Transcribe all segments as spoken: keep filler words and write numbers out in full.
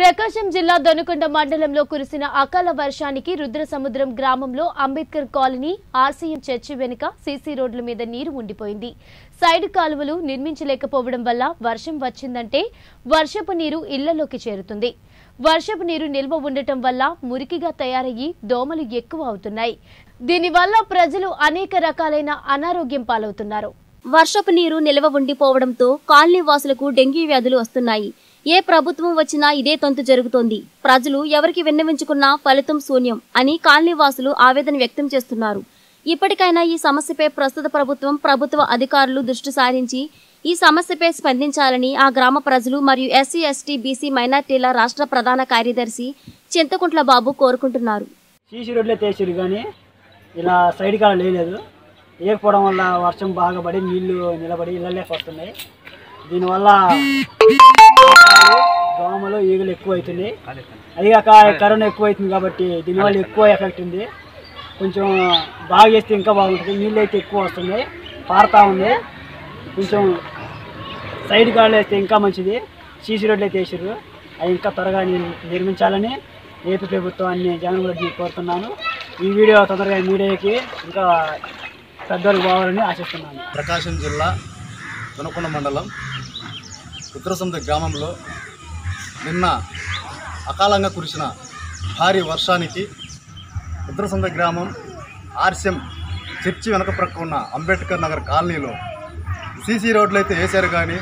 ప్రకాశం జిల్లా దొనకొండ మండలంలో కురిసిన అకాల వర్షానికి రుద్రసముద్రం గ్రామంలో అంబేద్కర్ కాలనీ ఆర్సీఎం చర్చి వెనుక సీసీ రోడ్ల మీద నీరు ఉండిపోయింది. సైడ్ కాలువలు నిర్మించలేకపోవడం వల్ల వర్షం వచ్చిందంటే వర్షపు నీరు ఇళ్లలోకి చేరుతుంది. వర్షపు నీరు నిల్వ ఉండటం వల్ల మురికిగా తయారయ్యి దోమలు ఎక్కువ అవుతున్నాయి. దీనివల్ల ప్రజలు అనేక రకాలైన అనారోగ్యం పాలవుతున్నారు. వర్షపు నీరు నిల్వ ఉండిపోవడంతో కాలనీ వాసులకు డెంగీ వ్యాధులు వస్తున్నాయి. ఏ ప్రభుత్వం వచ్చినా ఇదే తంతు జరుగుతోంది. ప్రజలు ఎవరికి విన్నవించుకున్నా ఫలితం శూన్యం అని కాలనీ వాసులు ఆవేదన వ్యక్తం చేస్తున్నారు. ఇప్పటికైనా ఈ సమస్యపై ప్రస్తుత ప్రభుత్వం ప్రభుత్వ అధికారులు దృష్టి సారించి ఈ సమస్యపై స్పందించాలని ఆ గ్రామ ప్రజలు మరియు ఎస్సీ ఎస్టీ బీసీ మైనార్టీల రాష్ట్ర ప్రధాన కార్యదర్శి చింతకుంట్ల బాబు కోరుకుంటున్నారు. సీసీ రోడ్లే తీసిరు కానీ ఇలా సైడ్ కాలం లేదు. లేకపోవడం వల్ల వర్షం బాగా పడి నీళ్లు నిలబడి ఇళ్ళలోకి వస్తున్నాయి. దీనివల్ల దోమలు ఈగలు ఎక్కువ అవుతున్నాయి. అదిగాక కరోనా ఎక్కువ అవుతుంది కాబట్టి దీనివల్ల ఎక్కువ ఎఫెక్ట్ ఉంది. కొంచెం బాగా చేస్తే ఇంకా బాగుంటుంది. నీళ్ళు అయితే ఎక్కువ వస్తున్నాయి, పారుతూ ఉంది. కొంచెం సైడ్ గాళ్ళు వేస్తే ఇంకా మంచిది. సీసీ రోడ్లు అయితే వేసారు, అవి ఇంకా త్వరగా నిర్మించాలని ఏపీ ప్రభుత్వాన్ని జగన్ రెడ్డి కోరుతున్నాను. ఈ వీడియో తొందరగా మీడియాకి ఇంకా పెద్దలకు పోవాలని ఆశిస్తున్నాను. ప్రకాశం జిల్లా దొనకొండ మండలం రుద్రసముద్రం గ్రామంలో నిన్న అకాలంగా కురిసిన భారీ వర్షానికి రుద్రసముద్రం గ్రామం ఆర్సీఎం చర్చి వెనక ప్రక్క ఉన్న అంబేద్కర్ నగర్ కాలనీలో సీసీ రోడ్లు అయితే వేశారు కానీ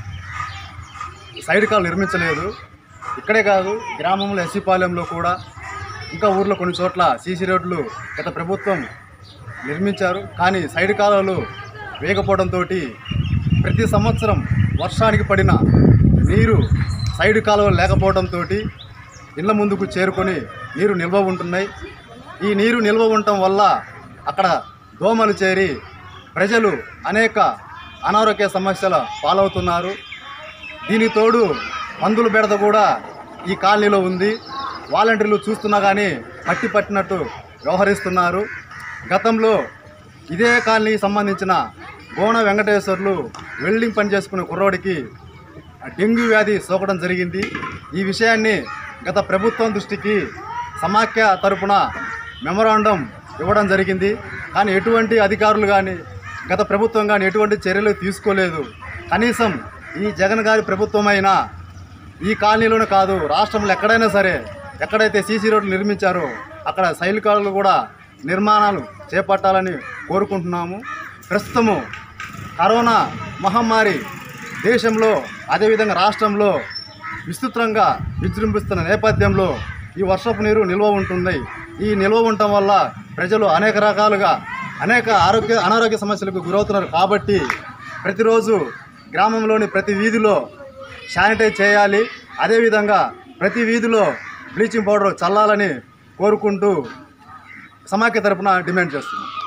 సైడ్ కాలు నిర్మించలేదు. ఇక్కడే కాదు, గ్రామంలో ఎస్సీపాలెంలో కూడా ఇంకా ఊర్లో కొన్ని చోట్ల సీసీ రోడ్లు గత ప్రభుత్వం నిర్మించారు కానీ సైడ్ కాలువలు వేయకపోవడంతో ప్రతి సంవత్సరం వర్షానికి పడిన నీరు సైడ్ కాలువలు లేకపోవడంతో ఇళ్ల ముందుకు చేరుకొని నీరు నిల్వ ఉంటున్నాయి. ఈ నీరు నిల్వ ఉండటం వల్ల అక్కడ దోమలు చేరి ప్రజలు అనేక అనారోగ్య సమస్యల పాలవుతున్నారు. దీనికి తోడు మందుల బెడద కూడా ఈ కాలనీలో ఉంది. వాలంటీర్లు చూస్తున్నా కానీ పట్టి పట్టినట్టు వ్యవహరిస్తున్నారు. గతంలో ఇదే కాలనీకి సంబంధించిన గోన వెంకటేశ్వర్లు వెల్డింగ్ పని చేసుకునే కుర్రోడికి డెంగ్యూ వ్యాధి సోకడం జరిగింది. ఈ విషయాన్ని గత ప్రభుత్వం దృష్టికి సమాఖ్య తరపున మెమొరాండం ఇవ్వడం జరిగింది కానీ ఎటువంటి అధికారులు కానీ గత ప్రభుత్వం కానీ ఎటువంటి చర్యలు తీసుకోలేదు. కనీసం ఈ జగన్ గారి ప్రభుత్వమైనా ఈ కాలనీలోనే కాదు, రాష్ట్రంలో ఎక్కడైనా సరే ఎక్కడైతే సీసీ రోడ్లు నిర్మించారో అక్కడ సైలు కాలువలు కూడా నిర్మాణాలు చేపట్టాలని కోరుకుంటున్నాము. ప్రస్తుతము కరోనా మహమ్మారి దేశంలో అదేవిధంగా రాష్ట్రంలో విస్తృతంగా విజృంభిస్తున్న నేపథ్యంలో ఈ వర్షపు నీరు నిల్వ ఉంటుంది. ఈ నిల్వ ఉండటం వల్ల ప్రజలు అనేక రకాలుగా అనేక ఆరోగ్య అనారోగ్య సమస్యలకు గురవుతున్నారు. కాబట్టి ప్రతిరోజు గ్రామంలోని ప్రతి వీధిలో శానిటైజ్ చేయాలి. అదేవిధంగా ప్రతి వీధిలో బ్లీచింగ్ పౌడర్ చల్లాలని కోరుకుంటూ సమాఖ్య తరపున డిమాండ్ చేస్తున్నాం.